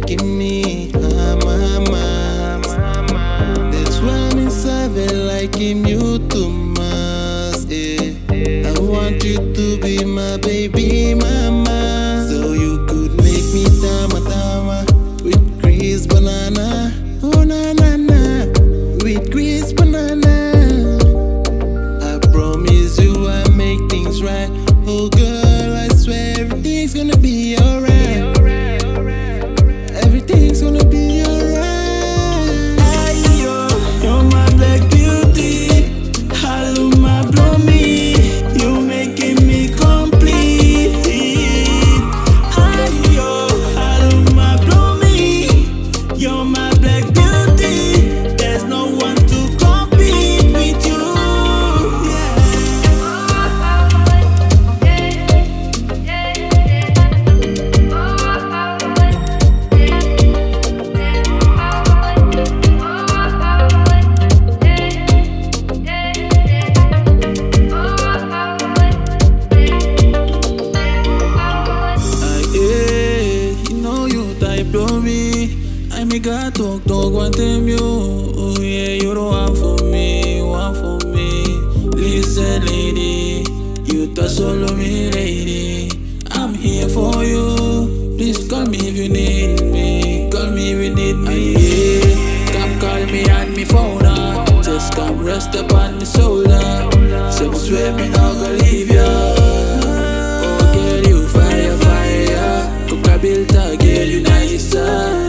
making me mama. That's why I'm inside liking you too much. I want you to be my baby mama, so you could make me tama with Chris banana. Oh na na na, with Chris banana. I promise you I make things right. Oh girl, I swear everything's gonna be alright. Everything's gonna be alright. Ayo, you're my black beauty. Haluma blow me. You making me complete. Ayo, Haluma blow me. You're my black beauty. There's no one to compete with you. I make a talk, one time you. Oh yeah, you don't want for me, want for me. Listen, lady, you touch all of me, lady. I'm here for you. Please call me if you need me. Call me if you need me. Yeah. Come call me on me phone. Just come rest upon the shoulder. So swear me not gonna leave ya. Oh girl, you fire, fire. Come build a girl, you nice.